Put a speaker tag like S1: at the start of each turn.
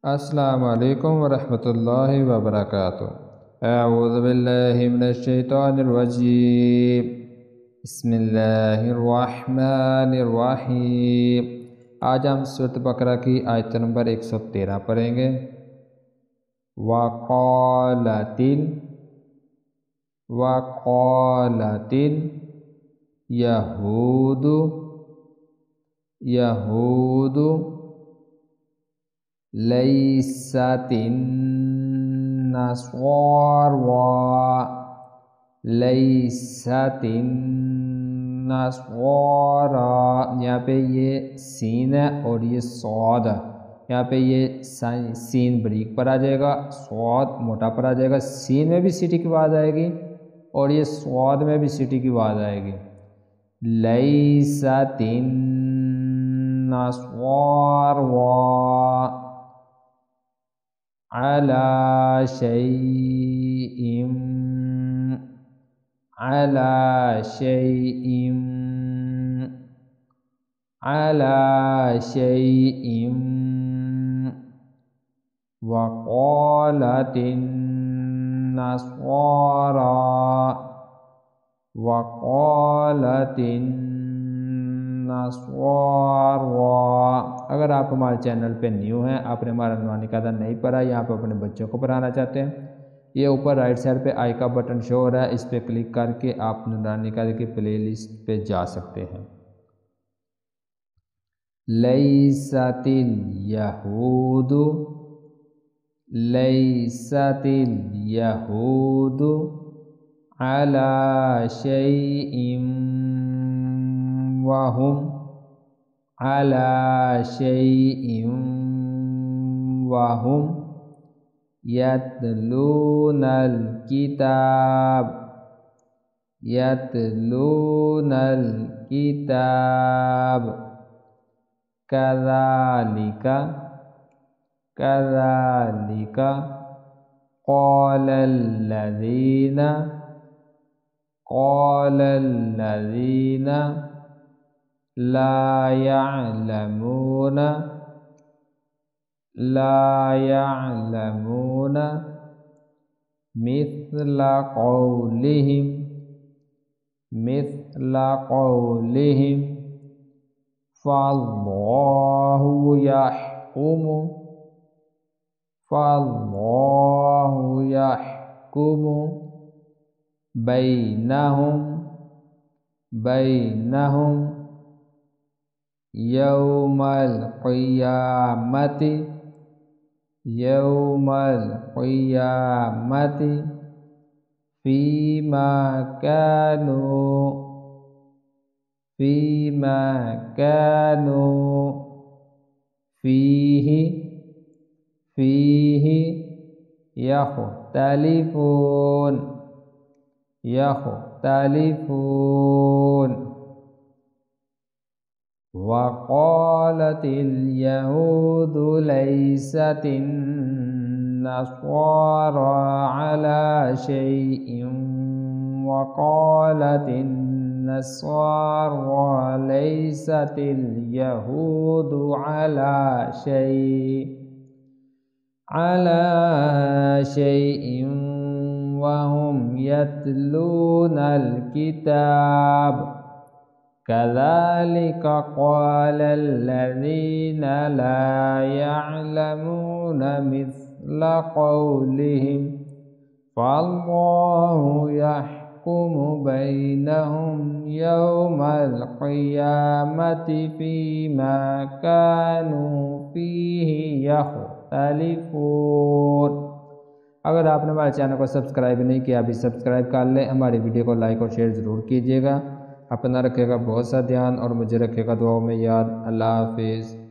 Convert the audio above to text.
S1: अस्सलामु अलैकुम वरहमतुल्लाहि वबरकातुहू। अऊज़ु बिल्लाहि मिनश शैतानिर रजीम। बिस्मिल्लाहिर रहमानिर रहीम। आज हम सूरत बकरा की आयत नंबर 113 पढ़ेंगे। वक़ालतिल यहूदु लैसतिन नस्वारा। यहाँ पे ये सीन है और ये सौद है। यहाँ पे ये सीन बरीक पर आ जाएगा, सौद मोटा पर आ जाएगा। सीन में भी सीटी की आवाज़ आएगी और ये सौद में भी सीटी की आवाज़ आएगी। लैसतिन नस्वारा अला शैइम वक़ालतिन नस्वारा। अगर आप हमारे चैनल पे न्यू हैं, आपने हमारा नूरानी कायदा नहीं पढ़ा, यहाँ पे अपने बच्चों को पढ़ाना चाहते हैं, ये ऊपर राइट साइड पे आई का बटन शो हो रहा है, इस पर क्लिक करके आप नूरानी कायदा की प्लेलिस्ट पे जा सकते हैं। लैसतिल यहूदु अला शैइम वहुम यतलूनल किताब कज़ालिका क़ालल्लज़ीना ला यअलमून मिस्ला क़ौलिहिम फ़ल्लाहु यहकुमु बैनहुम यौमल क़ियामति फ़ीमा कानू फ़ीही यख्तलिफ़ून। वक़ालतिल यहूदु लैसतिन नस्वारा अला शैइम वक़ालतिन नस्वारा लैसतिल यहूदु अला शैइम वहुम यतलूनल किताब कज़ालिका क़ालल्लज़ीना ला यअलमून मिस्ला क़ौलिहिम फ़ल्लाहु यहकुमु बैनहुम यौमल क़ियामति फ़ीमा कानू फ़ीही यख्तलिफ़ून। अगर आपने हमारे चैनल को सब्सक्राइब नहीं किया, अभी सब्सक्राइब कर लें। हमारी वीडियो को लाइक और शेयर ज़रूर कीजिएगा। अपना रखेगा बहुत सा ध्यान और मुझे रखेगा दुआओं में याद। अल्लाह हाफ़िज़।